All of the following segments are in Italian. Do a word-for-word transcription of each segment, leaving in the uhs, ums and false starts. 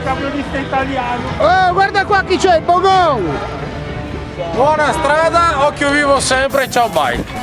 camionista italiano. Oh, guarda qua chi c'è, il Bogon! Buona strada, occhio vivo sempre, ciao bye!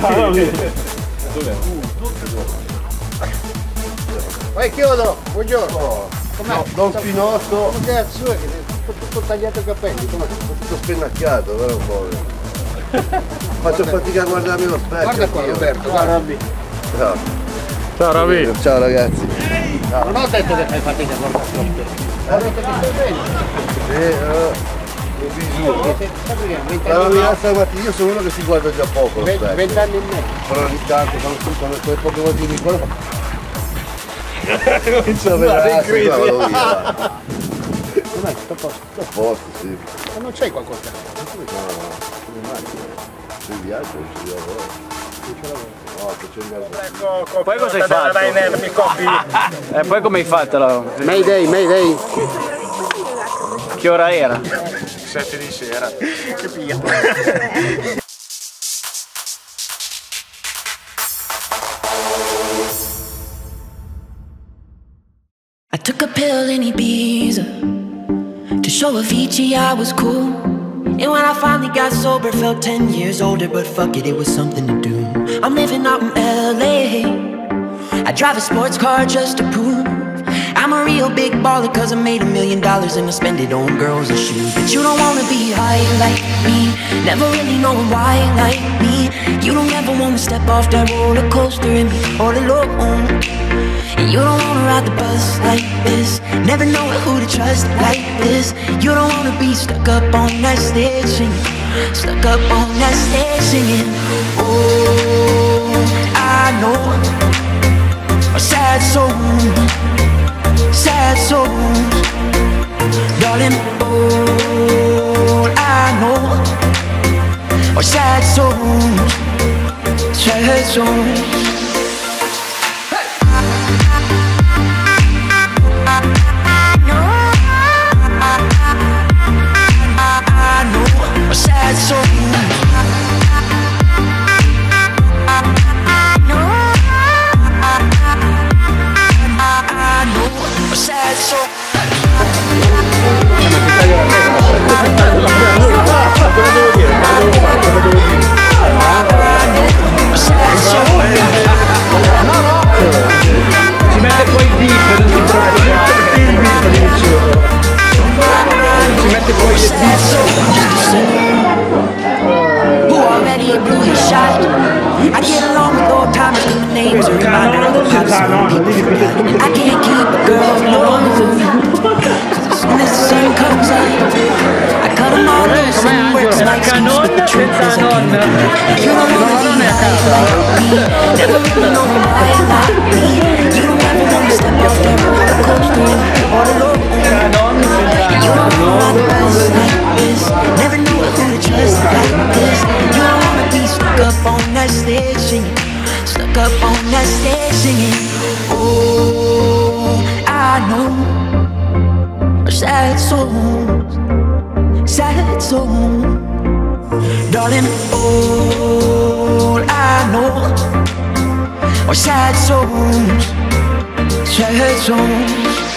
Vai chiodo, buongiorno. Com'è? Don Pinotto. Come cazzo è che ho tutto tagliato i capelli? Com'è? Tutto spennacchiato, però un po'. Faccio fatica a guardarmi allo specchio. Guarda qua Roberto, guarda. Ciao. Ciao Ravi. Ciao ragazzi. Non ho detto che fai fatica a guardarti allo specchio. Ho detto che stai bene. Sì, eh, un bisù. La mattina stamattina io sono uno che si guarda già poco allo specchio. Vent'anni in me. Però ogni tanto, quando quando quelle poche volte che mi guardo. Comincio a vedere, ma vado via. Com'è? Sto a posto. A posto, sì. Ma non c'hai qualcosa? No, no, come mai? Sui viaggi, non ci lavoro. No, facendo il Poi cosa hai fatto? E poi come hai fatto? La... Mayday, Mayday. Che ora era? sette di sera. Che pia. I took a pill in Ibiza to show Avicii I was cool. And when I finally got sober, felt ten years older. But fuck it, it was something to do. I'm living out in L A. I drive a sports car just to prove I'm a real big baller, cause I made a million dollars and I spend it on girls and shoes. But you don't wanna be high like me, never really knowing why like me. You don't ever wanna step off that roller coaster and be all alone. And you don't wanna ride the bus like this, never know who to trust like this. You don't wanna be stuck up on that stage singing, stuck up on that stage singing. Oh, I know a sad soul, sad souls, darling. All I know are sad souls, sad souls. Sad souls. Sad soul. Si mette poi il dip, non si si mette poi il dip. Who already blew his shot. I get along with old timers, cause names are reminder of the pops of people forgot. And I can't keep a girl alone, cause as soon as the sun comes up, I cut them all loose and works my excuse. But the truth is I can't do it. You don't wanna be like me, never really know why like me. You don't ever wanna step off that roller coaster and be all alone. You don't wanna ride the bus like this, never know who to trust like this. You don't wanna be stuck up on that stage singing, stuck up on that stage singing. Oh, I know sad souls, sad souls, darling. All I know are sad souls, sad souls.